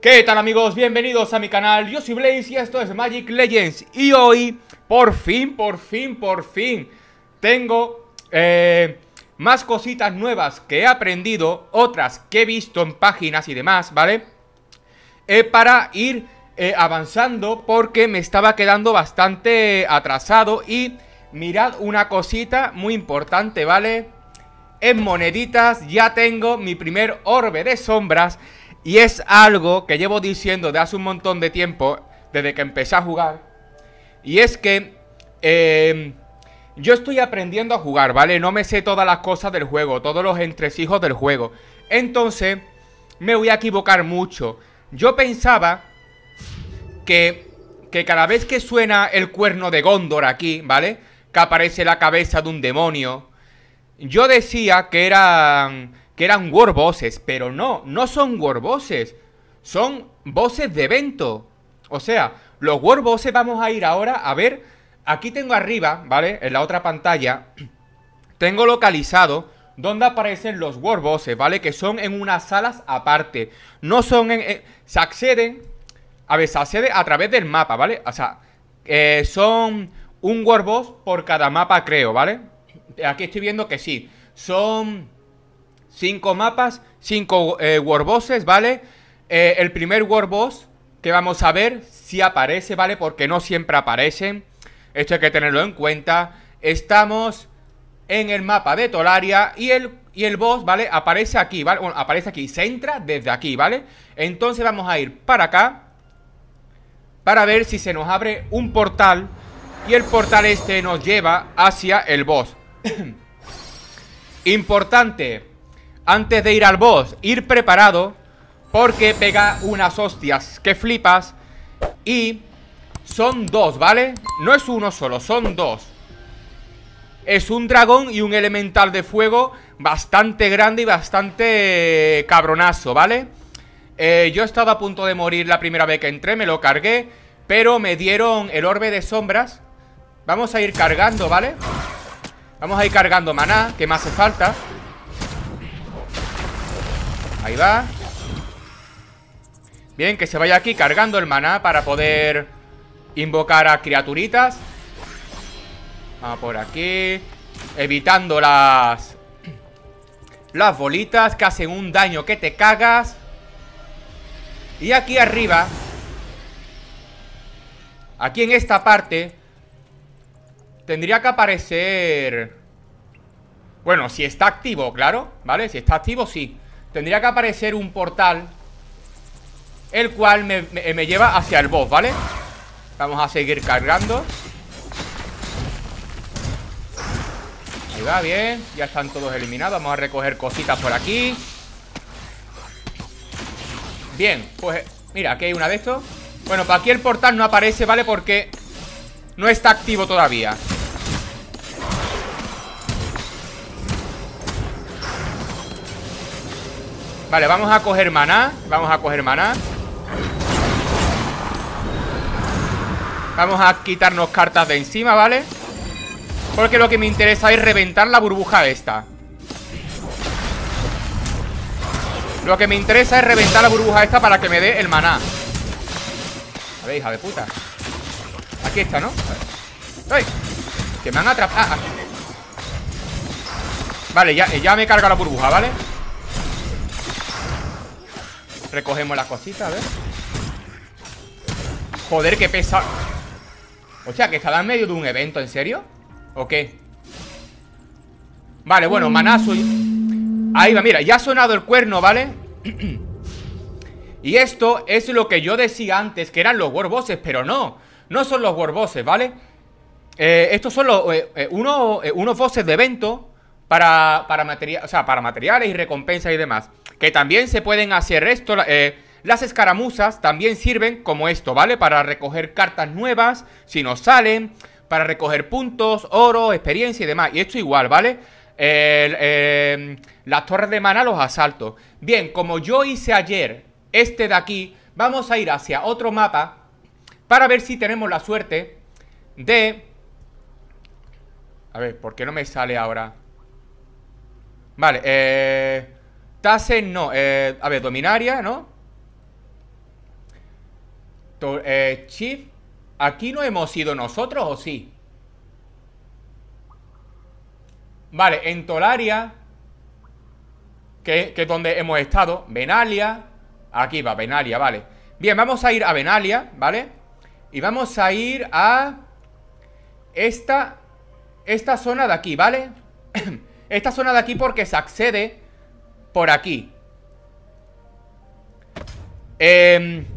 ¿Qué tal, amigos? Bienvenidos a mi canal. Yo soy Blaze y esto es Magic Legends. Y hoy, por fin, tengo más cositas nuevas que he aprendido, otras que he visto en páginas y demás, ¿vale? Para ir avanzando, porque me estaba quedando bastante atrasado. Y mirad una cosita muy importante, ¿vale? En moneditas ya tengo mi primer orbe de sombras. Y es algo que llevo diciendo de hace un montón de tiempo, desde que empecé a jugar. Y es que yo estoy aprendiendo a jugar, ¿vale? No me sé todas las cosas del juego, todos los entresijos del juego. Entonces, me voy a equivocar mucho. Yo pensaba que cada vez que suena el cuerno de Gondor aquí, ¿vale? Que aparece la cabeza de un demonio. Yo decía que eran war bosses, pero no son war bosses, son bosses de evento. O sea, los war bosses vamos a ir ahora a ver. Aquí tengo arriba, ¿vale? En la otra pantalla tengo localizado donde aparecen los war bosses, ¿vale? Que son en unas salas aparte. No son se acceden. A ver, se accede a través del mapa, ¿vale? O sea, son un war boss por cada mapa, creo, ¿vale? Aquí estoy viendo que sí. Son 5 mapas, 5 war bosses, ¿vale? El primer war boss que vamos a ver si aparece, ¿vale? Porque no siempre aparecen. Esto hay que tenerlo en cuenta. Estamos en el mapa de Tolaria y el boss, ¿vale? Aparece aquí, ¿vale? Bueno, aparece aquí, se entra desde aquí, ¿vale? Entonces vamos a ir para acá para ver si se nos abre un portal. Y el portal este nos lleva hacia el boss. Importante, antes de ir al boss, ir preparado, porque pega unas hostias que flipas. Y son dos, ¿vale? No es uno solo, son dos. Es un dragón y un elemental de fuego bastante grande y bastante cabronazo, ¿vale? Yo he estado a punto de morir la primera vez que entré, me lo cargué, pero me dieron el orbe de sombras. Vamos a ir cargando, ¿vale? Vamos a ir cargando maná, que me hace falta. Ahí va. Bien, que se vaya aquí cargando el maná para poder invocar a criaturitas. Vamos por aquí, evitando las bolitas que hacen un daño que te cagas. Y aquí arriba, aquí en esta parte, tendría que aparecer... Bueno, si está activo, claro, ¿vale? Si está activo, sí. Tendría que aparecer un portal, el cual me lleva hacia el boss, ¿vale? Vamos a seguir cargando. Ahí va, bien. Ya están todos eliminados. Vamos a recoger cositas por aquí. Bien, pues mira, aquí hay una de estos. Bueno, para aquí el portal no aparece, ¿vale? Porque no está activo todavía. Vale, vamos a coger maná. Vamos a coger maná. Vamos a quitarnos cartas de encima, ¿vale? Porque lo que me interesa es reventar la burbuja esta. Lo que me interesa es reventar la burbuja esta para que me dé el maná. A ver, hija de puta. Aquí está, ¿no? ¡Ay! Que me han atrapado. Ah, vale, ya me carga la burbuja, ¿vale? Recogemos las cositas, a ver. Joder, qué pesado. O sea, que estaba en medio de un evento, ¿en serio? ¿O qué? Vale, bueno, manazo. Ahí va, mira, ya ha sonado el cuerno, ¿vale? Y esto es lo que yo decía antes, que eran los war bosses, pero no son los war bosses, ¿vale? Estos son unos bosses de evento para materiales y recompensas y demás. Que también se pueden hacer esto. Las escaramuzas también sirven como esto, ¿vale? Para recoger cartas nuevas, si nos salen, para recoger puntos, oro, experiencia y demás. Y esto igual, ¿vale? Las torres de mana, los asaltos. Bien, como yo hice ayer este de aquí, vamos a ir hacia otro mapa para ver si tenemos la suerte de... A ver, ¿por qué no me sale ahora? Vale, Tassen no, a ver, Dominaria, ¿no? Chief, ¿aquí no hemos ido nosotros o sí? Vale, en Tolaria, que es donde hemos estado. Benalia. Aquí va, Benalia, vale. Bien, vamos a ir a Benalia, ¿vale? Y vamos a ir a esta zona de aquí, ¿vale? Esta zona de aquí porque se accede por aquí. El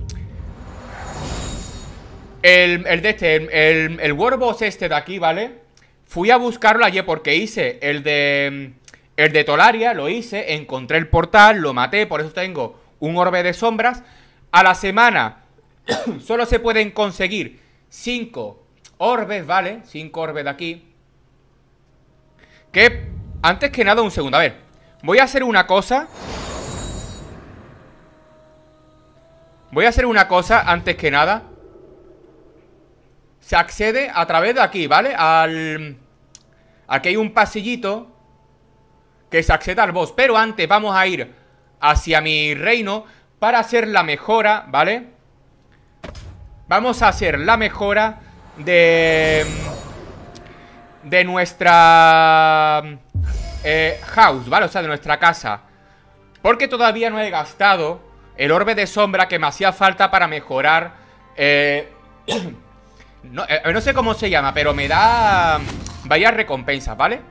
World Boss este de aquí, ¿vale? Fui a buscarlo ayer porque hice el de Tolaria, lo hice, encontré el portal, lo maté, por eso tengo un orbe de sombras. A la semana solo se pueden conseguir 5 orbes, ¿vale? 5 orbes de aquí. Que, antes que nada, un segundo, a ver. Voy a hacer una cosa. Antes que nada. Se accede a través de aquí, ¿vale? Aquí hay un pasillito que se accede al boss. Pero antes vamos a ir hacia mi reino para hacer la mejora, ¿vale? Vamos a hacer la mejora de nuestra house, ¿vale? O sea, de nuestra casa. Porque todavía no he gastado el orbe de sombra que me hacía falta para mejorar no sé cómo se llama, pero me da varias recompensas, ¿vale?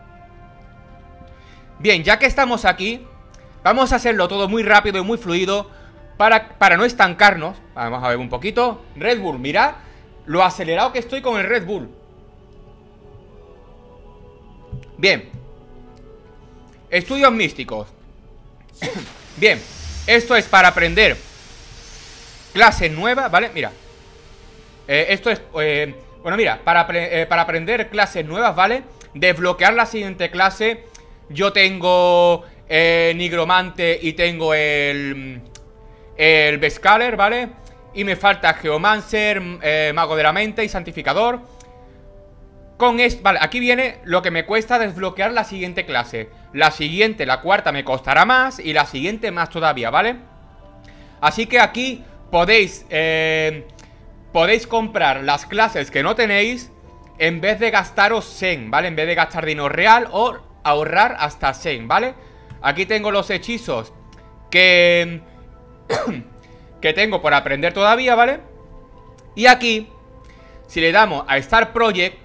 Bien, ya que estamos aquí, vamos a hacerlo todo muy rápido y muy fluido para no estancarnos. Vamos a ver un poquito. Red Bull, mirad lo acelerado que estoy con el Red Bull. Bien. Estudios místicos. Bien, esto es para aprender clases nuevas, ¿vale? Mira. Esto es, bueno, mira, para aprender clases nuevas, ¿vale? Desbloquear la siguiente clase. Yo tengo Nigromante y tengo el Vescaler, ¿vale? Y me falta Geomancer, Mago de la Mente y Santificador. Con esto, vale, aquí viene lo que me cuesta desbloquear la siguiente clase. La siguiente, la cuarta, me costará más. Y la siguiente más todavía, ¿vale? Así que aquí podéis comprar las clases que no tenéis en vez de gastaros Zen, ¿vale? En vez de gastar dinero real o ahorrar hasta Zen, ¿vale? Aquí tengo los hechizos que tengo por aprender todavía, ¿vale? Y aquí, si le damos a Start Project,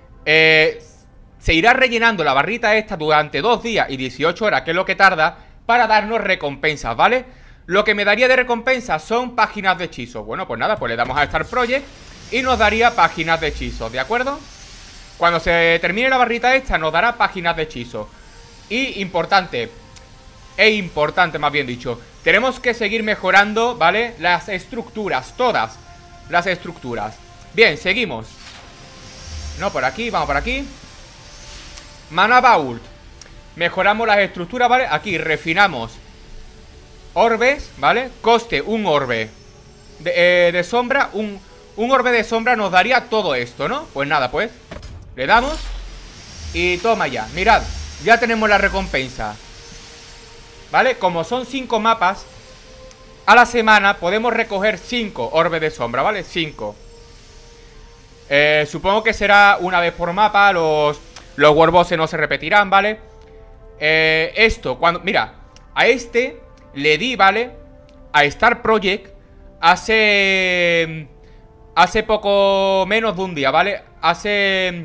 se irá rellenando la barrita esta durante 2 días y 18 horas, que es lo que tarda, para darnos recompensas, ¿vale? Lo que me daría de recompensas son páginas de hechizos. Bueno, pues nada, pues le damos a Start Project y nos daría páginas de hechizos, ¿de acuerdo? Cuando se termine la barrita esta nos dará páginas de hechizos. Y importante más bien dicho, tenemos que seguir mejorando, ¿vale? Las estructuras, todas las estructuras. Bien, seguimos. No, por aquí, vamos por aquí. Mana Vault. Mejoramos las estructuras, ¿vale? Aquí refinamos orbes, ¿vale? Coste un orbe de sombra. Un orbe de sombra nos daría todo esto, ¿no? Pues nada, pues le damos y toma ya. Mirad, ya tenemos la recompensa, ¿vale? Como son 5 mapas a la semana, podemos recoger 5 orbes de sombra, ¿vale? 5. Supongo que será una vez por mapa. Los World Bosses no se repetirán, ¿vale? Esto, cuando... Mira, a este le di, ¿vale? A Star Project hace poco menos de un día, ¿vale? Hace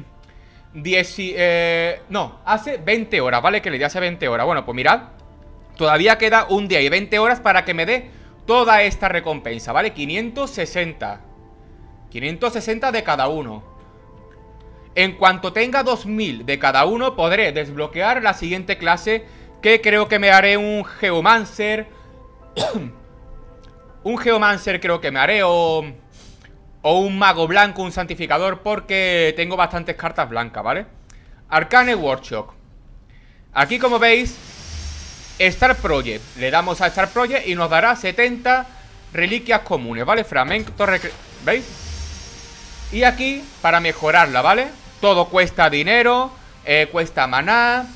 20 horas, ¿vale? Que le di hace 20 horas. Bueno, pues mirad, todavía queda un día y 20 horas para que me dé toda esta recompensa, ¿vale? 560 de cada uno. En cuanto tenga 2000 de cada uno, podré desbloquear la siguiente clase, que creo que me haré un Geomancer. Un Geomancer creo que me haré, o un Mago Blanco, un Santificador, porque tengo bastantes cartas blancas, ¿vale? Arcane Workshop. Aquí, como veis, Star Project. Le damos a Star Project y nos dará 70 reliquias comunes, ¿vale? Fragmentos, ¿veis? Y aquí, para mejorarla, ¿vale? Todo cuesta dinero, cuesta maná.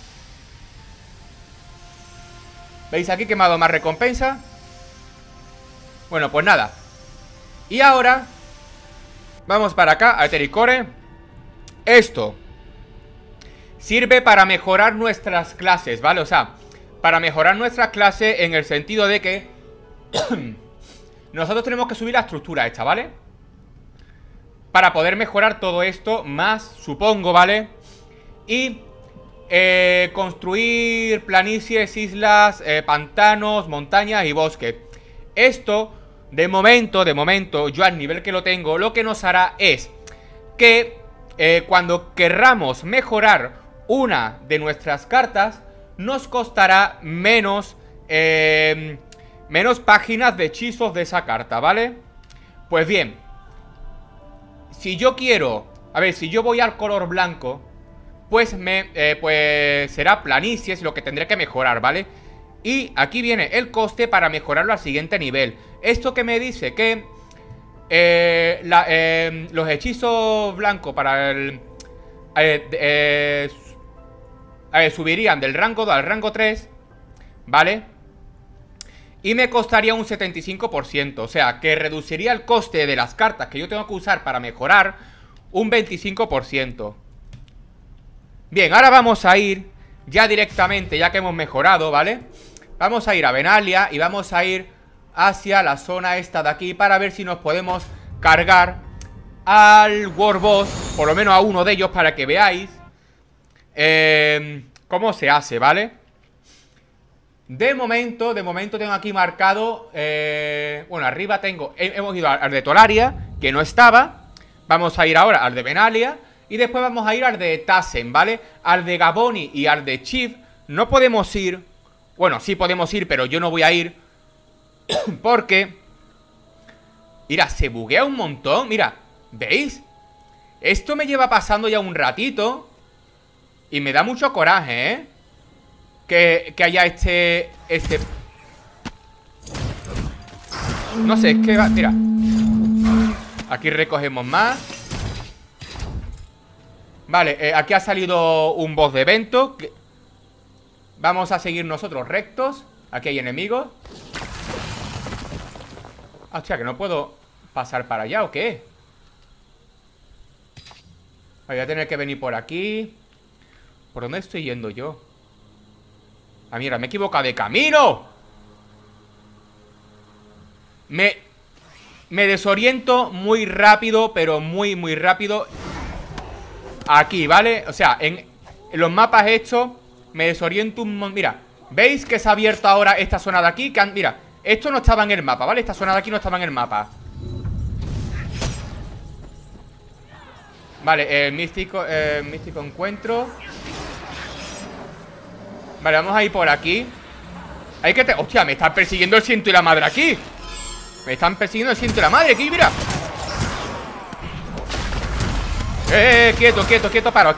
¿Veis aquí que me ha dado más recompensa? Bueno, pues nada. Y ahora vamos para acá, a Etheric Core. Esto sirve para mejorar nuestras clases, ¿vale? O sea, para mejorar nuestras clases en el sentido de que nosotros tenemos que subir la estructura esta, ¿vale? Para poder mejorar todo esto más, supongo, ¿vale? Y construir planicies, islas, pantanos, montañas y bosques. Esto, de momento, yo al nivel que lo tengo, lo que nos hará es que cuando querramos mejorar una de nuestras cartas, nos costará menos páginas de hechizos de esa carta, ¿vale? Pues bien, si yo quiero, a ver, si yo voy al color blanco, pues pues será planicies lo que tendré que mejorar, ¿vale? Y aquí viene el coste para mejorarlo al siguiente nivel. Esto que me dice que los hechizos blancos para el subirían del rango 2 al rango 3, ¿vale? Y me costaría un 75%. O sea, que reduciría el coste de las cartas que yo tengo que usar para mejorar un 25%. Bien, ahora vamos a ir ya directamente, ya que hemos mejorado, ¿vale? Vamos a ir a Benalia y vamos a ir hacia la zona esta de aquí para ver si nos podemos cargar al World Boss, por lo menos a uno de ellos, para que veáis cómo se hace, ¿vale? De momento tengo aquí marcado, bueno, arriba tengo, hemos ido al de Tolaria, que no estaba. Vamos a ir ahora al de Benalia y después vamos a ir al de Tassen, ¿vale? Al de Gaboni y al de Chief no podemos ir. Bueno, sí podemos ir, pero yo no voy a ir porque, mira, se buguea un montón. Mira, ¿veis? Esto me lleva pasando ya un ratito y me da mucho coraje, ¿eh? Que haya este... No sé, es que va... Mira, aquí recogemos más. Vale, aquí ha salido un boss de evento. Vamos a seguir nosotros rectos. Aquí hay enemigos. Hostia, que no puedo pasar para allá, ¿o qué? Voy a tener que venir por aquí. ¿Por dónde estoy yendo yo? Ah, mira, me he equivocado de camino. Me desoriento muy rápido, pero muy rápido. Aquí, ¿vale? O sea, en los mapas estos me desoriento un montón. Mira, ¿veis que se ha abierto ahora esta zona de aquí? Mira, esto no estaba en el mapa, ¿vale? Esta zona de aquí no estaba en el mapa. Vale, místico encuentro. Vale, vamos a ir por aquí. Hay que... Hostia, me están persiguiendo el ciento y la madre aquí. Me están persiguiendo el ciento y la madre aquí, mira. Quieto, parado.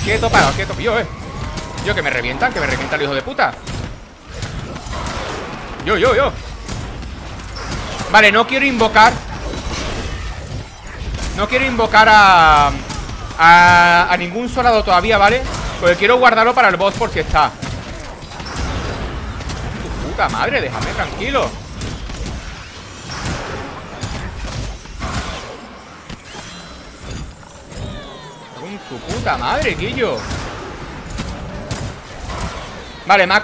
Yo, que me revientan el hijo de puta. Yo. Vale, no quiero invocar a ningún soldado todavía, ¿vale? Porque quiero guardarlo para el boss por si está. Tu puta madre, déjame tranquilo. Con tu puta madre, Quillo. Vale, me ha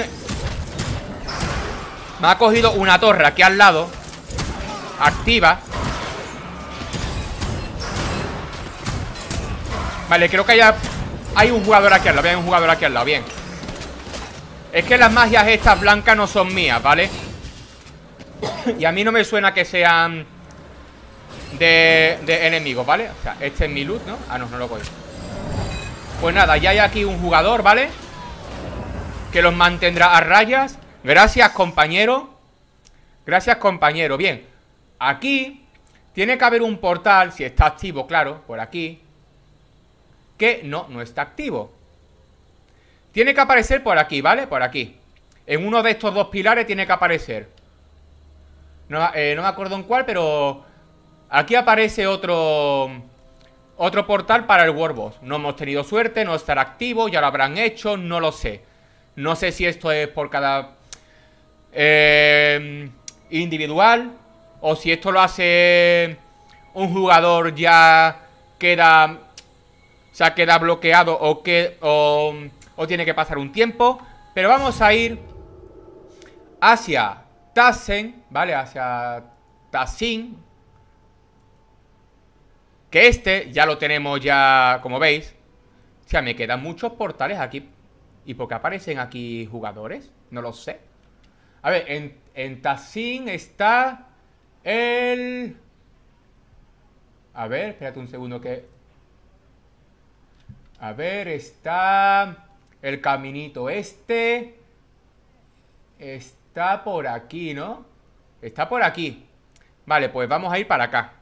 cogido una torre aquí al lado. Activa. Vale, creo que hay un jugador aquí al lado. Hay un jugador aquí al lado, bien. Es que las magias estas blancas no son mías, ¿vale? Y a mí no me suena que sean de enemigos, ¿vale? O sea, este es mi loot, ¿no? Ah, no lo cojo. Pues nada, ya hay aquí un jugador, ¿vale? Que los mantendrá a rayas. Gracias, compañero. Gracias, compañero. Bien, aquí tiene que haber un portal, si está activo, claro, por aquí. Que no está activo. Tiene que aparecer por aquí, ¿vale? Por aquí. En uno de estos dos pilares tiene que aparecer. No me acuerdo en cuál, pero aquí aparece otro portal para el World Boss. No hemos tenido suerte, no estará activo, ya lo habrán hecho, no lo sé. No sé si esto es por cada individual. o si esto lo hace un jugador ya queda, o sea, queda bloqueado o tiene que pasar un tiempo. Pero vamos a ir hacia Tassen, ¿vale? Hacia Tassin. Que este ya lo tenemos ya, como veis. O sea, me quedan muchos portales aquí. ¿Y por qué aparecen aquí jugadores? No lo sé. A ver, en Tassin está el... A ver, espérate un segundo que... A ver, está el caminito este. Está por aquí, ¿no? Está por aquí. Vale, pues vamos a ir para acá.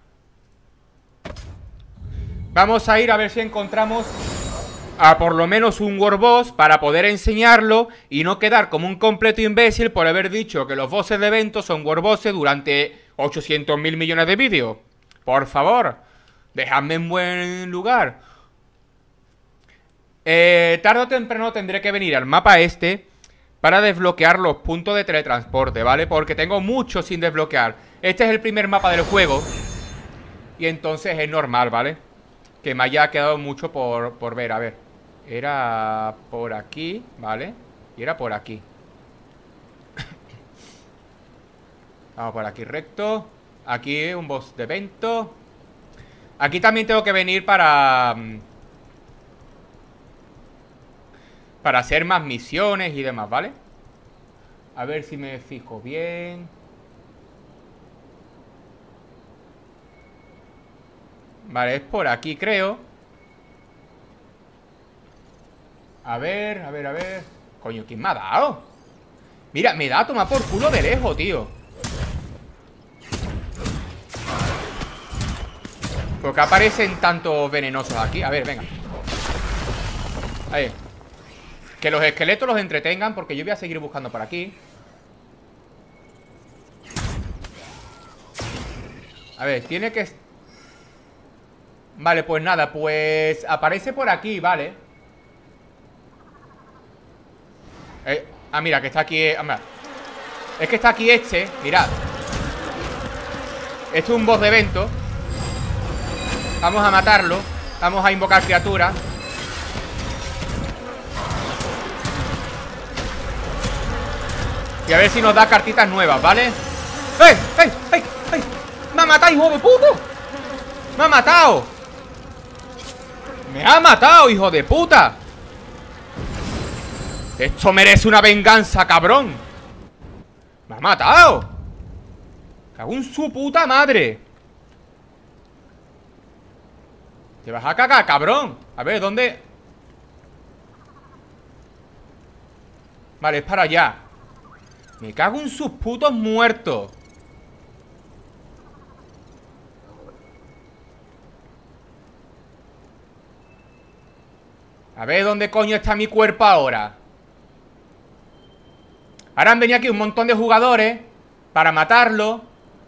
Vamos a ir a ver si encontramos a por lo menos un World Boss para poder enseñarlo y no quedar como un completo imbécil por haber dicho que los bosses de eventos son World Bosses durante 800.000 millones de vídeos. Por favor, dejadme en buen lugar. Tarde o temprano tendré que venir al mapa este para desbloquear los puntos de teletransporte, ¿vale? Porque tengo muchos sin desbloquear. Este es el primer mapa del juego y entonces es normal, ¿vale? Que me haya quedado mucho por ver. A ver, era por aquí, ¿vale? Y era por aquí. Vamos por aquí recto. Aquí un boss de evento. Aquí también tengo que venir para hacer más misiones y demás, ¿vale? A ver si me fijo bien. Vale, es por aquí, creo. A ver, a ver, a ver. Coño, ¿quién me ha dado? Mira, me da a tomar por culo de lejos, tío. ¿Por qué aparecen tantos venenosos aquí? A ver, venga. Ahí. Que los esqueletos los entretengan, porque yo voy a seguir buscando por aquí. A ver, tiene que... Vale, pues nada, pues aparece por aquí, vale. Mira, que está aquí. Mira. Es que está aquí este, mirad. Este es un boss de evento. Vamos a matarlo. Vamos a invocar criaturas. Y a ver si nos da cartitas nuevas, ¿vale? ¡Ey! ¡Ey! ¡Ey! ¡Ey! ¡Me ha matado, hijo de puta! ¡Me ha matado! ¡Me ha matado, hijo de puta! Esto merece una venganza, cabrón. ¡Me ha matado! ¡Cago en su puta madre! Te vas a cagar, cabrón. A ver, ¿dónde? Vale, es para allá. Me cago en sus putos muertos. A ver, ¿dónde coño está mi cuerpo ahora? Ahora han venido aquí un montón de jugadores para matarlo.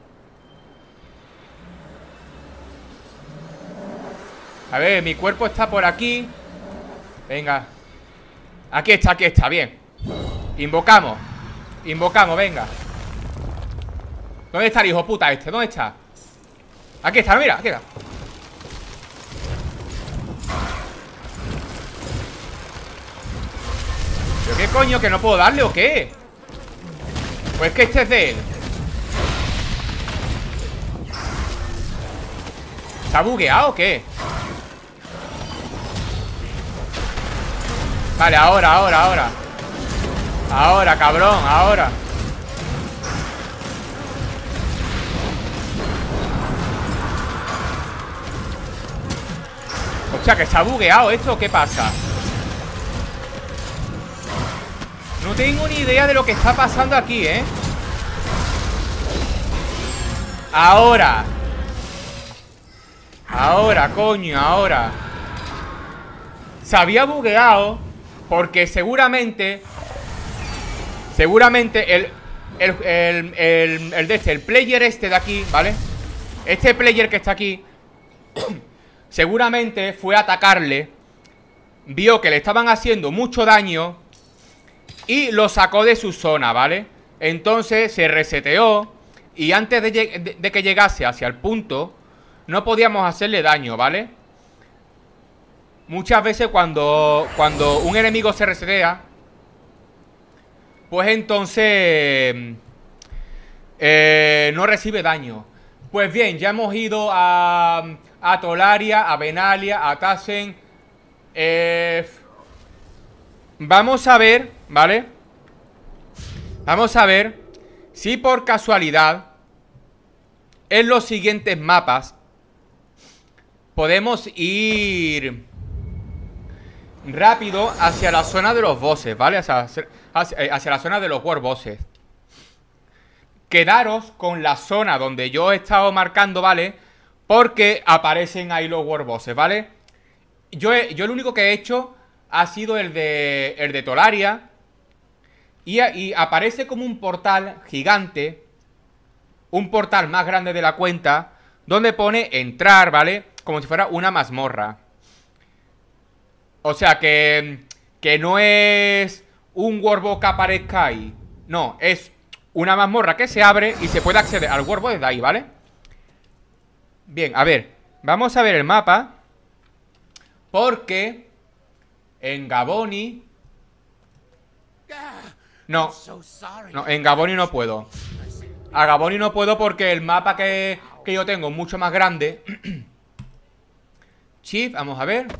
A ver, mi cuerpo está por aquí. Venga. Aquí está, bien. Invocamos. Invocamos, venga. ¿Dónde está el hijo puta este? ¿Dónde está? Aquí está, mira, aquí está. ¿Pero qué coño? ¿Que no puedo darle o qué? Pues que este es de él. ¿Está bugueado o qué? Vale, ahora. Ahora, cabrón, ahora. Hostia, que está bugueado esto, ¿qué pasa? No tengo ni idea de lo que está pasando aquí, ¿eh? Ahora, coño, ahora. Se había bugueado porque seguramente el player este de aquí, ¿vale? Este player que está aquí seguramente fue a atacarle, vio que le estaban haciendo mucho daño y lo sacó de su zona, ¿vale? Entonces se reseteó, Y antes de que llegase hacia el punto, no podíamos hacerle daño, ¿vale? Muchas veces cuando un enemigo se resetea, pues entonces no recibe daño. Pues bien, ya hemos ido a Tolaria, a Benalia, a Tassen. Vamos a ver, ¿vale? Vamos a ver si por casualidad en los siguientes mapas podemos ir rápido hacia la zona de los bosses, ¿vale? Hacia la zona de los world bosses. Quedaros con la zona donde yo he estado marcando, ¿vale? Porque aparecen ahí los world bosses, ¿vale? Yo lo único que he hecho ha sido el de Tolaria. Y aparece como un portal gigante, un portal más grande de la cuenta, donde pone entrar, ¿vale? Como si fuera una mazmorra. O sea que no es un world que aparezca ahí. No, es una mazmorra que se abre y se puede acceder al world desde ahí, ¿vale? Bien, a ver, vamos a ver el mapa. Porque en Gaboni... No, en Gaboni no puedo. A Gaboni no puedo porque el mapa que yo tengo es mucho más grande. Shift, vamos a ver.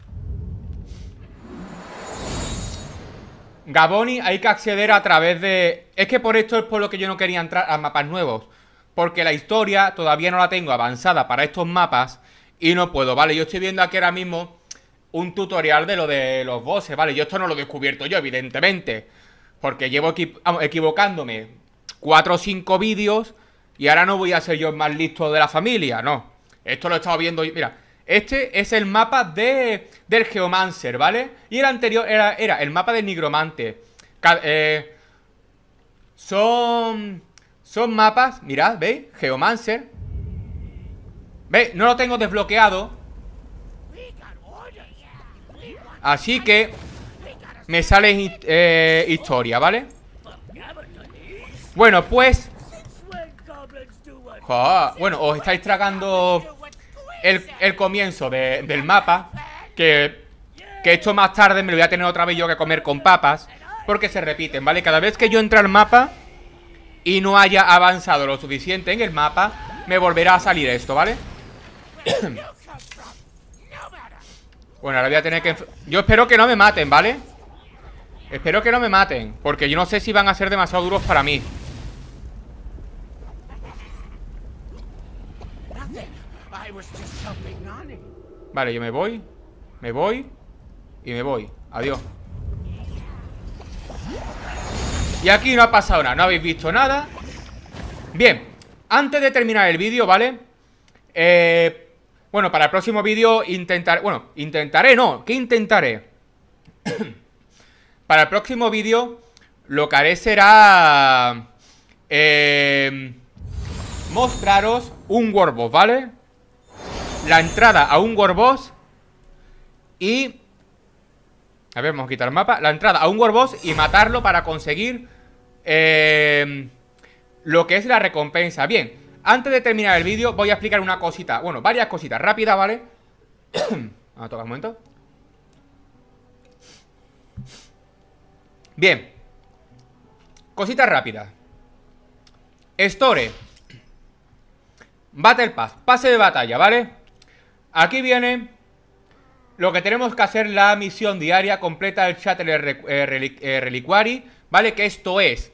Gaboni hay que acceder a través de... Es que por esto es por lo que yo no quería entrar a mapas nuevos. Porque la historia todavía no la tengo avanzada para estos mapas y no puedo, ¿vale? Yo estoy viendo aquí ahora mismo un tutorial de lo de los bosses, ¿vale? Yo esto no lo he descubierto yo, evidentemente, porque llevo equivocándome 4 o 5 vídeos y ahora no voy a ser yo el más listo de la familia, no. Esto lo he estado viendo, mira, este es el mapa del Geomancer, ¿vale? Y el anterior era el mapa del Nigromante. Son mapas, mirad, ¿veis? Geomancer. ¿Veis? No lo tengo desbloqueado. Así que me sale historia, ¿vale? Bueno, pues bueno, os estáis tragando el comienzo del mapa. Que esto más tarde me lo voy a tener otra vez yo que comer con papas, porque se repiten, ¿vale? Cada vez que yo entre al mapa y no haya avanzado lo suficiente en el mapa, me volverá a salir esto, ¿vale? Bueno, ahora voy a tener que... Yo espero que no me maten, ¿vale? Espero que no me maten, porque yo no sé si van a ser demasiado duros para mí. Vale, yo me voy y me voy. Adiós. Y aquí no ha pasado nada, no habéis visto nada. Bien, antes de terminar el vídeo, ¿vale? Bueno, para el próximo vídeo intentaré... Bueno, intentaré, no, ¿qué intentaré? Para el próximo vídeo lo que haré será... mostraros un World Boss, ¿vale? La entrada a un World Boss. Y... A ver, vamos a quitar el mapa. La entrada a un World Boss y matarlo para conseguir lo que es la recompensa. Bien, antes de terminar el vídeo voy a explicar una cosita. Bueno, varias cositas rápidas, ¿vale? Vamos a tocar un momento. Bien, cositas rápidas. Store, Battle Pass, pase de batalla, ¿vale? Aquí viene lo que tenemos que hacer, la misión diaria completa del Shattered Reliquary, ¿vale? Que esto es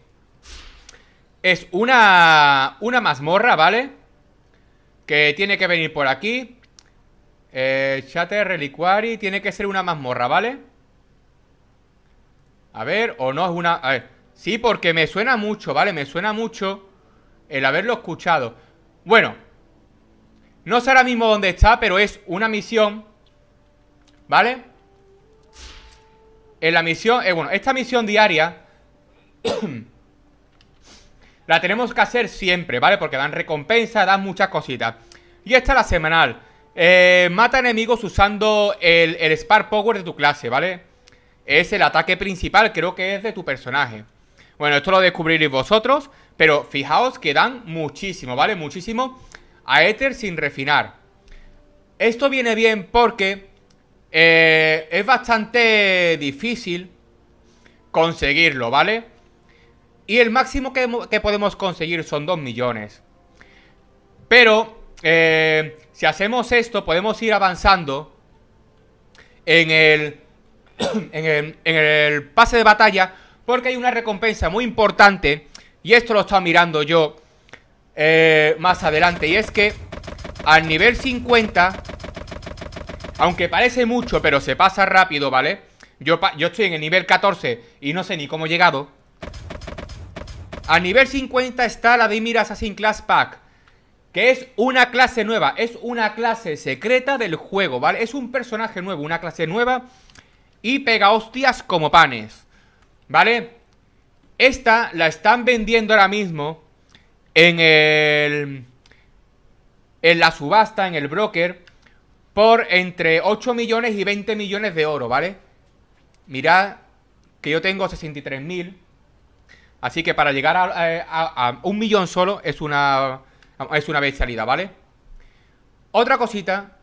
una mazmorra, ¿vale? Que tiene que venir por aquí. Shattered Reliquary tiene que ser una mazmorra, ¿vale? A ver, o no es una... A ver, sí, porque me suena mucho, ¿vale? Me suena mucho el haberlo escuchado. Bueno, no sé ahora mismo dónde está, pero es una misión, ¿vale? En la misión... bueno, esta misión diaria la tenemos que hacer siempre, ¿vale? Porque dan recompensa, dan muchas cositas. Y esta es la semanal. Mata enemigos usando el Spark Power de tu clase, ¿vale? Es el ataque principal, creo que es de tu personaje. Bueno, esto lo descubriréis vosotros, Pero fijaos que dan muchísimo, ¿vale? Muchísimo a Ether sin refinar. Esto viene bien porque es bastante difícil conseguirlo, ¿vale? Y el máximo que podemos conseguir son 2 millones. Pero si hacemos esto, podemos ir avanzando en el, en el pase de batalla, porque hay una recompensa muy importante. Y esto lo he estado mirando yo más adelante. Y es que al nivel 50, aunque parece mucho, pero se pasa rápido, ¿vale? Yo estoy en el nivel 14 y no sé ni cómo he llegado. A nivel 50 está la Dimir Assassin Class Pack, que es una clase nueva, es una clase secreta del juego, ¿vale? Es un personaje nuevo, una clase nueva y pega hostias como panes, ¿vale? Esta la están vendiendo ahora mismo en la subasta, en el broker, por entre 8 millones y 20 millones de oro, ¿vale? Mirad que yo tengo 63.000. Así que para llegar a 1 millón solo es una bestialidad, ¿vale? Otra cosita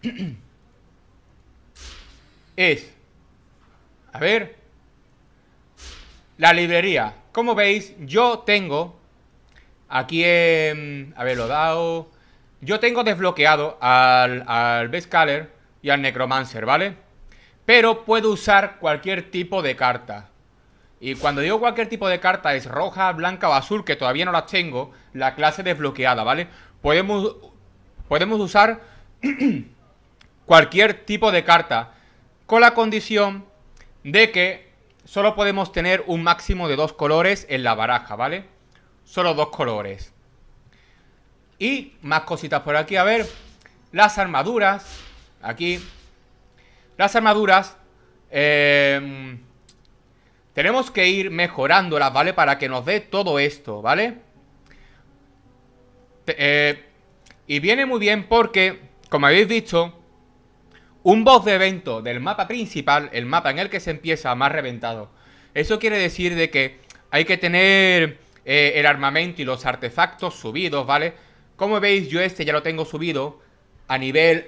es, a ver, la librería. Como veis, yo tengo aquí a ver, lo he dado. Yo tengo desbloqueado al Beskalen y al Necromancer, ¿vale? Pero puedo usar cualquier tipo de carta. Y cuando digo cualquier tipo de carta es roja, blanca o azul, que todavía no las tengo, la clase desbloqueada, ¿vale? Podemos usar cualquier tipo de carta, con la condición de que solo podemos tener un máximo de 2 colores en la baraja, ¿vale? Solo 2 colores. Y más cositas por aquí, a ver. Las armaduras, aquí. Las armaduras, tenemos que ir mejorándolas, ¿vale? Para que nos dé todo esto, ¿vale? Y viene muy bien porque, como habéis visto, un boss de evento del mapa principal, el mapa en el que se empieza, más reventado. Eso quiere decir de que hay que tener el armamento y los artefactos subidos, ¿vale? Como veis, yo este ya lo tengo subido a nivel...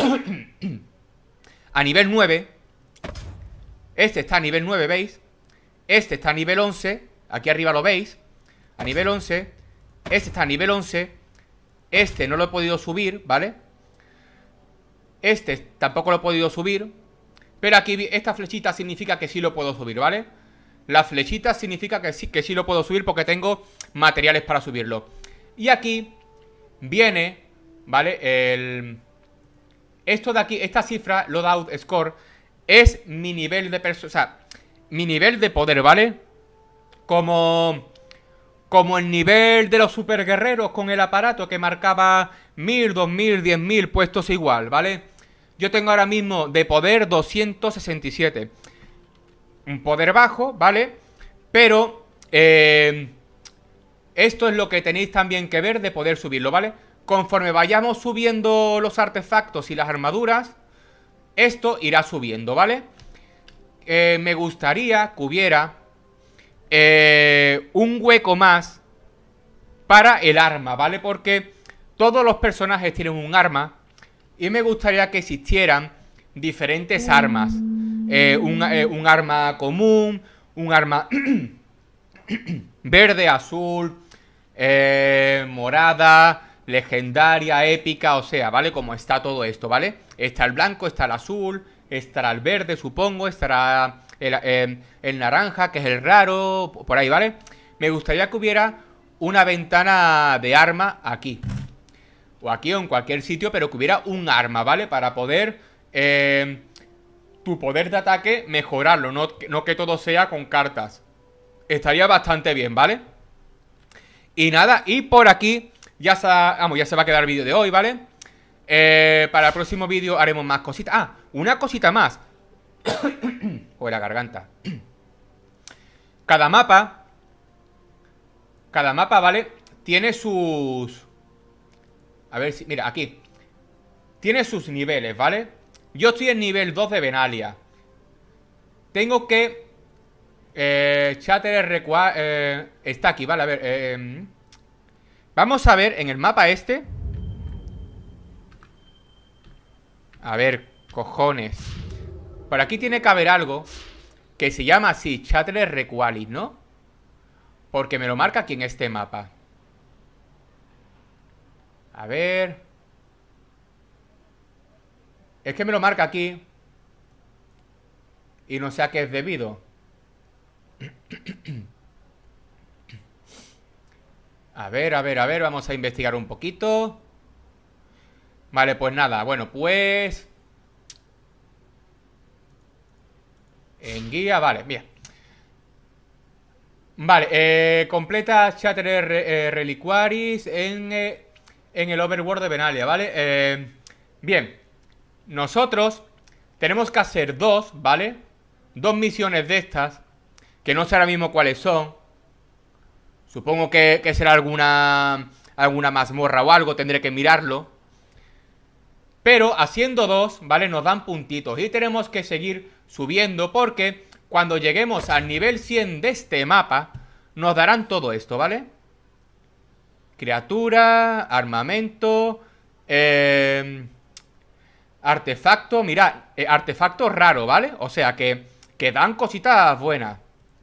a nivel 9. Este está a nivel 9, ¿veis? Este está a nivel 11. Aquí arriba lo veis. A nivel 11. Este está a nivel 11. Este no lo he podido subir, ¿vale? Este tampoco lo he podido subir. Pero aquí esta flechita significa que sí lo puedo subir, ¿vale? La flechita significa que sí lo puedo subir porque tengo materiales para subirlo. Y aquí viene, ¿vale? Esto de aquí, esta cifra, Loadout Score, es mi nivel de o sea, mi nivel de poder, ¿vale? Como el nivel de los super guerreros con el aparato que marcaba 1000, 2000, 10.000 puestos igual, ¿vale? Yo tengo ahora mismo de poder 267. Un poder bajo, ¿vale? Pero esto es lo que tenéis también que ver de poder subirlo, ¿vale? Conforme vayamos subiendo los artefactos y las armaduras, esto irá subiendo, ¿vale? Me gustaría que hubiera un hueco más para el arma, ¿vale? Porque todos los personajes tienen un arma y me gustaría que existieran diferentes armas. Un arma común, un arma verde, azul, morada, legendaria, épica, o sea, ¿vale? Como está todo esto, ¿vale? Está el blanco, está el azul, estará el verde, supongo, estará el naranja, que es el raro, por ahí, ¿vale? Me gustaría que hubiera una ventana de arma aquí. O aquí o en cualquier sitio, pero que hubiera un arma, ¿vale? Para poder tu poder de ataque mejorarlo, no que todo sea con cartas. Estaría bastante bien, ¿vale? Y nada, y por aquí ya se va a quedar el vídeo de hoy, ¿vale? Para el próximo vídeo haremos más cositas. Ah, una cosita más. Joder, la garganta. Cada mapa, ¿vale? Tiene sus... A ver si... Mira, aquí. Tiene sus niveles, ¿vale? Yo estoy en nivel 2 de Benalia. Tengo que Chatterer está aquí, vale, a ver. Vamos a ver en el mapa este. A ver, cojones. Por aquí tiene que haber algo que se llama así, Chatterer Requalis, ¿no? Porque me lo marca aquí en este mapa. A ver. Es que me lo marca aquí. Y no sé a qué es debido. A ver, a ver, a ver, vamos a investigar un poquito. Vale, pues nada, bueno, pues... En guía, vale, bien. Vale, completa Chatterer Reliquaris en el Overworld de Benalia, ¿vale? Bien, nosotros tenemos que hacer dos, ¿vale? Dos misiones de estas, que no sé ahora mismo cuáles son. Supongo que será alguna mazmorra o algo, tendré que mirarlo. Pero haciendo dos, ¿vale? Nos dan puntitos y tenemos que seguir subiendo porque cuando lleguemos al nivel 100 de este mapa nos darán todo esto, ¿vale? Criatura, armamento, artefacto, mirad, artefacto raro, ¿vale? O sea que dan cositas buenas.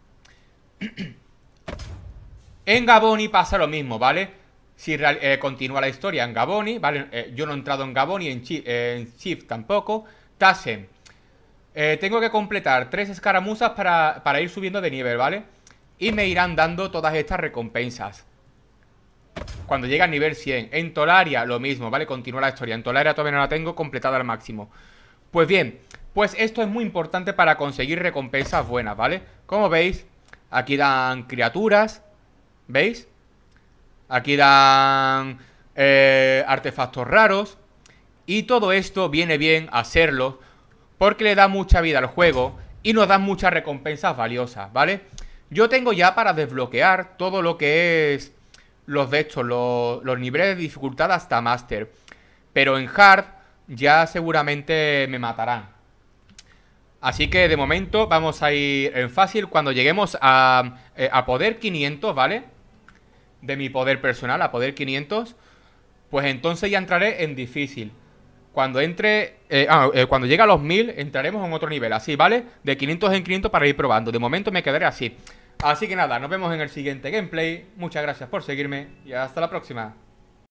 En Gaboni pasa lo mismo, ¿vale? Si continúa la historia en Gaboni, ¿vale? Yo no he entrado en Gaboni, en Shift tampoco. Tasen. Tengo que completar 3 escaramuzas para ir subiendo de nivel, ¿vale? Y me irán dando todas estas recompensas cuando llegue al nivel 100. En Tolaria lo mismo, ¿vale? Continúa la historia. En Tolaria todavía no la tengo completada al máximo. Pues bien, pues esto es muy importante para conseguir recompensas buenas, ¿vale? Como veis, aquí dan criaturas, ¿veis? Aquí dan artefactos raros. Y todo esto viene bien hacerlo porque le da mucha vida al juego y nos dan muchas recompensas valiosas, ¿vale? Yo tengo ya para desbloquear todo lo que es los niveles de dificultad hasta Master. Pero en Hard ya seguramente me matarán. Así que de momento vamos a ir en fácil. Cuando lleguemos a poder 500, ¿vale? De mi poder personal, a poder 500, pues entonces ya entraré en difícil. Cuando cuando llegue a los 1000 entraremos en otro nivel, así, ¿vale? De 500 en 500 para ir probando. De momento me quedaré así. Así que nada, nos vemos en el siguiente gameplay. Muchas gracias por seguirme y hasta la próxima.